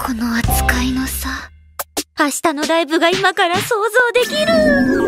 この扱いの差。明日のライブが今から想像できる。